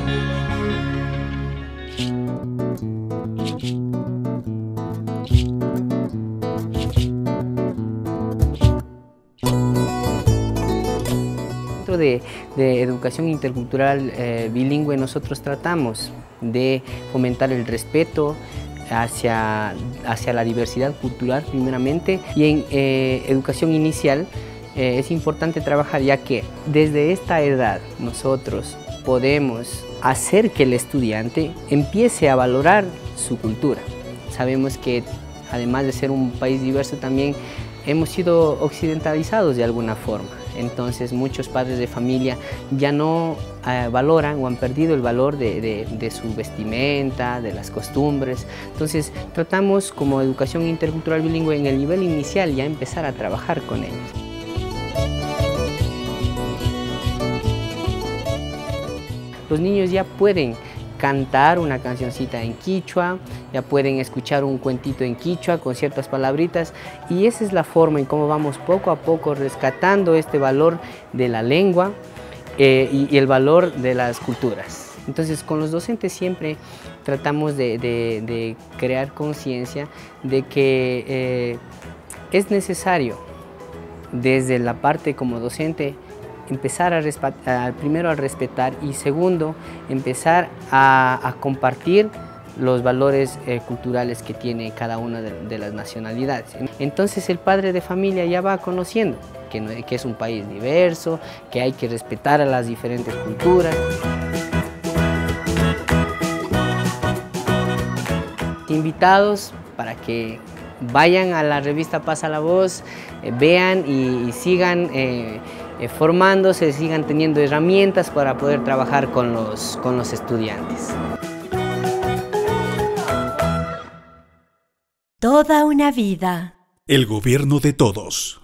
De educación intercultural bilingüe nosotros tratamos de fomentar el respeto hacia la diversidad cultural primeramente, y en educación inicial es importante trabajar, ya que desde esta edad nosotros podemos hacer que el estudiante empiece a valorar su cultura. Sabemos que además de ser un país diverso también hemos sido occidentalizados de alguna forma. Entonces muchos padres de familia ya no valoran o han perdido el valor de su vestimenta, de las costumbres. Entonces tratamos como educación intercultural bilingüe en el nivel inicial ya empezar a trabajar con ellos. Los niños ya pueden cantar una cancioncita en quichua, ya pueden escuchar un cuentito en quichua con ciertas palabritas, y esa es la forma en cómo vamos poco a poco rescatando este valor de la lengua y el valor de las culturas. Entonces con los docentes siempre tratamos de crear conciencia de que es necesario desde la parte como docente empezar primero a respetar, y segundo, empezar a compartir los valores culturales que tiene cada una de las nacionalidades. Entonces el padre de familia ya va conociendo que es un país diverso, que hay que respetar a las diferentes culturas. Invitados para que vayan a la revista Pasa la Voz, vean y sigan formándose, sigan teniendo herramientas para poder trabajar con los estudiantes. Toda una vida. El gobierno de todos.